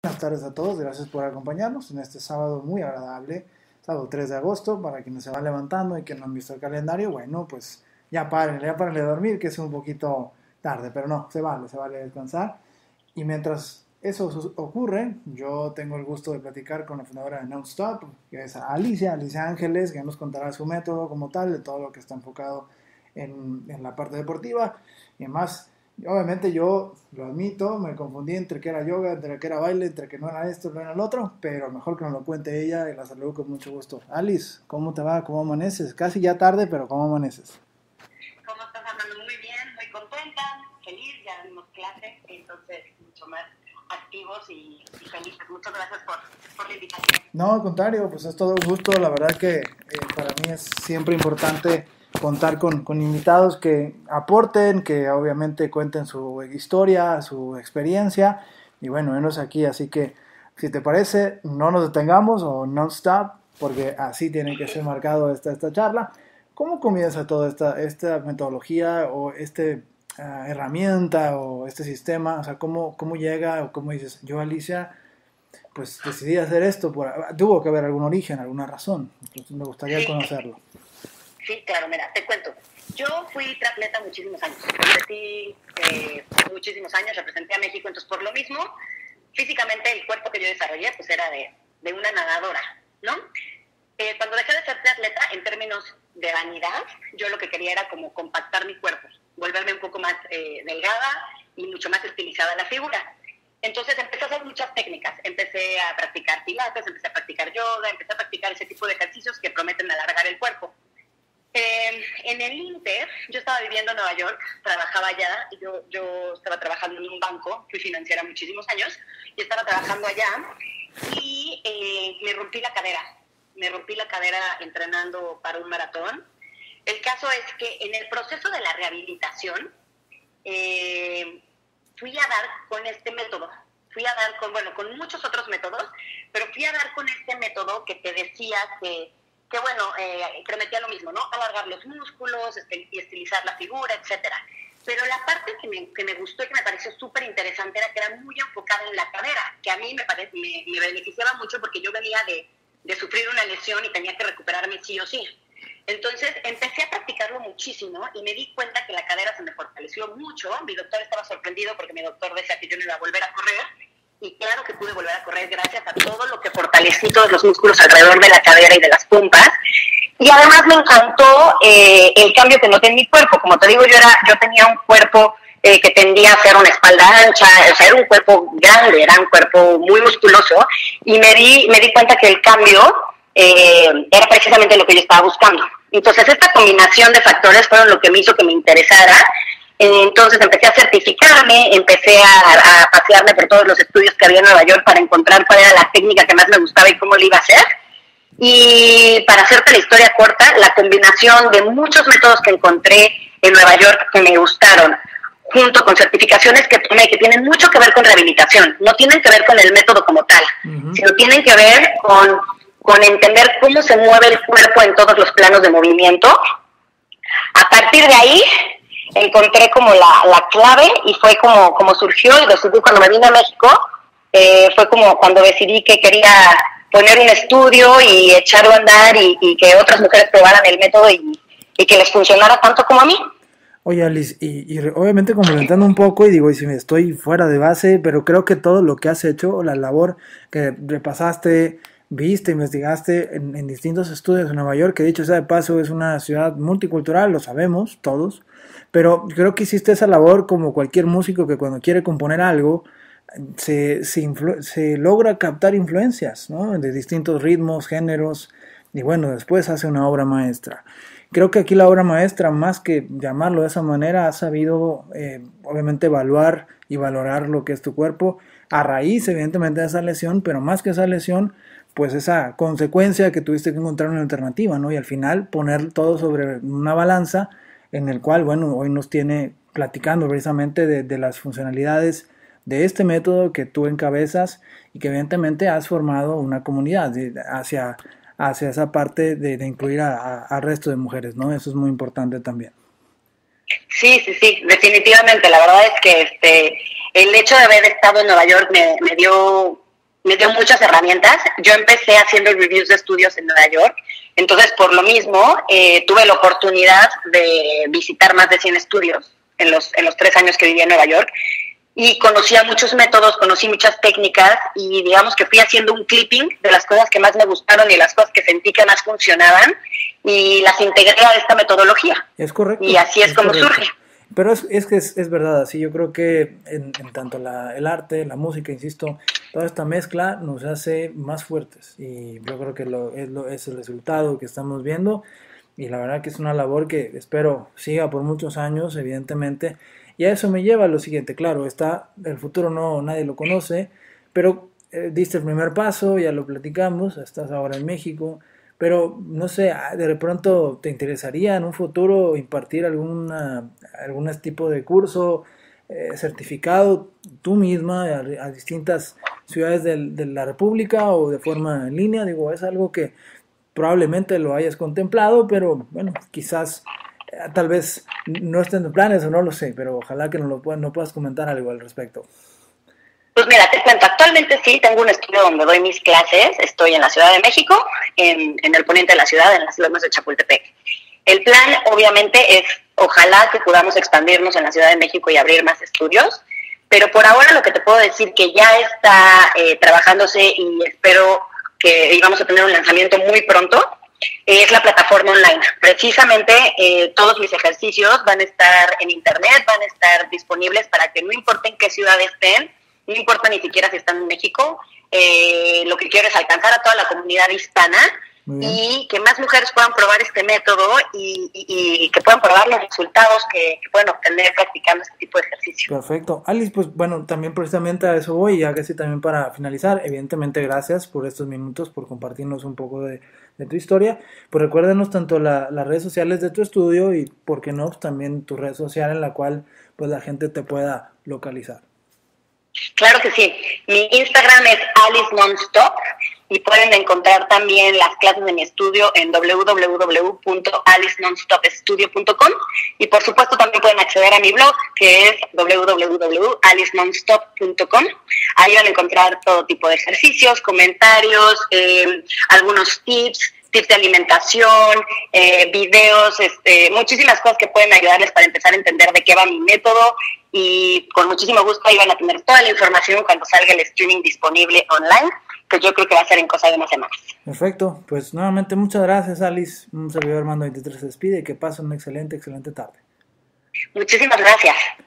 Buenas tardes a todos, gracias por acompañarnos en este sábado muy agradable, sábado 3 de agosto, para quienes se van levantando y que no han visto el calendario, bueno, pues ya párenle a dormir, que es un poquito tarde, pero no, se vale descansar. Y mientras eso ocurre, yo tengo el gusto de platicar con la fundadora de Nonstop, que es Alicia Ángeles, que nos contará su método como tal, de todo lo que está enfocado en la parte deportiva y además. Obviamente yo lo admito, me confundí entre que era yoga, entre que era baile, entre que no era esto, no era el otro, pero mejor que nos lo cuente ella y la saludo con mucho gusto. Alice, ¿cómo te va? ¿Cómo amaneces? Casi ya tarde, pero ¿cómo amaneces? ¿Cómo estás, Armando? Muy bien, muy contenta, feliz, ya dimos clase, entonces mucho más activos y felices. Muchas gracias por la invitación. No, al contrario, pues es todo un gusto. La verdad que para mí es siempre importante contar con invitados que aporten, que obviamente cuenten su historia, su experiencia. Y bueno, venos aquí, así que si te parece, no nos detengamos o non-stop, porque así tiene que ser marcado esta charla. ¿Cómo comienza toda esta metodología o herramienta o este sistema? O sea, ¿cómo llega o cómo dices, yo, Alicia, pues decidí hacer esto? Tuvo que haber algún origen, alguna razón. Entonces me gustaría conocerlo. Sí, claro, mira, te cuento. Yo fui triatleta muchísimos años. Competí muchísimos años, representé a México, entonces por lo mismo, físicamente el cuerpo que yo desarrollé pues era de una nadadora, ¿no? Cuando dejé de ser triatleta, en términos de vanidad, yo lo que quería era como compactar mi cuerpo, volverme un poco más delgada y mucho más estilizada la figura. Entonces empecé a hacer muchas técnicas, empecé a practicar pilates, empecé a practicar yoga, empecé a practicar ese tipo de ejercicios que prometen alargar el cuerpo. En el Inter, yo estaba viviendo en Nueva York, trabajaba allá, yo estaba trabajando en un banco, fui financiera muchísimos años, y estaba trabajando allá, y me rompí la cadera entrenando para un maratón. El caso es que en el proceso de la rehabilitación, fui a dar con este método, con muchos otros métodos, pero fui a dar con este método que te decía que prometía lo mismo, ¿no? Alargar los músculos, y estilizar la figura, etcétera. Pero la parte que me gustó y que me pareció súper interesante era que era muy enfocada en la cadera, que a mí me beneficiaba mucho porque yo venía de sufrir una lesión y tenía que recuperarme sí o sí. Entonces empecé a practicarlo muchísimo y me di cuenta que la cadera se me fortaleció mucho. Mi doctor estaba sorprendido porque mi doctor decía que yo no iba a volver a correr. Y claro que pude volver a correr gracias a todo lo que fortalecí, todos los músculos alrededor de la cadera y de las pompas. Y además me encantó el cambio que noté en mi cuerpo. Como te digo, yo tenía un cuerpo que tendía a ser una espalda ancha, o sea, era un cuerpo grande, era un cuerpo muy musculoso. Y me di cuenta que el cambio era precisamente lo que yo estaba buscando. Entonces, esta combinación de factores fueron lo que me hizo que me interesara. Entonces empecé a certificarme, empecé a pasearme por todos los estudios que había en Nueva York para encontrar cuál era la técnica que más me gustaba y cómo lo iba a hacer. Y para hacerte la historia corta, la combinación de muchos métodos que encontré en Nueva York que me gustaron, junto con certificaciones que tomé, que tienen mucho que ver con rehabilitación, no tienen que ver con el método como tal, sino tienen que ver con entender cómo se mueve el cuerpo en todos los planos de movimiento. A partir de ahí encontré como la clave y fue como surgió y decidí cuando me vine a México, fue como cuando decidí que quería poner un estudio y echarlo a andar y que otras mujeres probaran el método y que les funcionara tanto como a mí. Oye, Alice, y obviamente complementando un poco, y digo, y si me estoy fuera de base, pero creo que todo lo que has hecho, la labor que repasaste, viste, investigaste en distintos estudios en Nueva York, que dicho sea de paso es una ciudad multicultural, lo sabemos todos, pero creo que hiciste esa labor como cualquier músico que cuando quiere componer algo, se logra captar influencias, ¿no? De distintos ritmos, géneros, y bueno, después hace una obra maestra. Creo que aquí la obra maestra, más que llamarlo de esa manera, ha sabido obviamente evaluar y valorar lo que es tu cuerpo a raíz evidentemente de esa lesión, pero más que esa lesión, pues esa consecuencia que tuviste que encontrar una alternativa, ¿no? Y al final poner todo sobre una balanza en el cual, bueno, hoy nos tiene platicando precisamente de las funcionalidades de este método que tú encabezas y que evidentemente has formado una comunidad hacia esa parte de incluir al resto de mujeres, ¿no? Eso es muy importante también. Sí, definitivamente. La verdad es que el hecho de haber estado en Nueva York me dio me dio muchas herramientas. Yo empecé haciendo reviews de estudios en Nueva York, entonces por lo mismo tuve la oportunidad de visitar más de 100 estudios en los 3 años que viví en Nueva York, y conocía muchos métodos, conocí muchas técnicas, y digamos que fui haciendo un clipping de las cosas que más me gustaron y las cosas que sentí que más funcionaban, y las integré a esta metodología. Es correcto. Y así es como correcto. surge. Pero es que es verdad, así yo creo que en tanto el arte, la música, insisto, toda esta mezcla nos hace más fuertes, y yo creo que es el resultado que estamos viendo, y la verdad que es una labor que espero siga por muchos años, evidentemente. Y a eso me lleva a lo siguiente, claro, el futuro nadie lo conoce, pero diste el primer paso, ya lo platicamos, estás ahora en México, pero no sé, de pronto te interesaría en un futuro impartir algún tipo de curso, certificado tú misma a distintas ciudades de la República o de forma en línea. Digo, es algo que probablemente lo hayas contemplado, pero bueno, quizás tal vez no estén en planes o no lo sé, pero ojalá que no puedas comentar algo al respecto. Pues mira, te cuento, actualmente sí tengo un estudio donde doy mis clases, estoy en la Ciudad de México, en el poniente de la ciudad, en las lomas de Chapultepec. El plan obviamente es, ojalá que podamos expandirnos en la Ciudad de México y abrir más estudios, pero por ahora lo que te puedo decir que ya está trabajándose, y espero que íbamos a tener un lanzamiento muy pronto, es la plataforma online. Precisamente todos mis ejercicios van a estar en internet, van a estar disponibles para que no importa en qué ciudad estén, no importa ni siquiera si están en México, lo que quiero es alcanzar a toda la comunidad hispana y que más mujeres puedan probar este método y que puedan probar los resultados que pueden obtener practicando este tipo de ejercicio. Perfecto. Alice, pues bueno, también precisamente a eso voy, ya casi también para finalizar. Evidentemente, gracias por estos minutos, por compartirnos un poco de tu historia. Pues recuérdenos tanto las redes sociales de tu estudio y, por qué no, también tu red social en la cual pues la gente te pueda localizar. Claro que sí. Mi Instagram es Alice Nonstop, y pueden encontrar también las clases de mi estudio en www.alicenonstopstudio.com, y por supuesto también pueden acceder a mi blog, que es www.alicenonstop.com. Ahí van a encontrar todo tipo de ejercicios, comentarios, algunos tips de alimentación, videos, muchísimas cosas que pueden ayudarles para empezar a entender de qué va mi método, y con muchísimo gusto ahí van a tener toda la información cuando salga el streaming disponible online, que yo creo que va a ser en cosa de unas semanas. Perfecto, pues nuevamente muchas gracias, Alice. Un servidor Armando 23 se despide y que pasen una excelente tarde. Muchísimas gracias.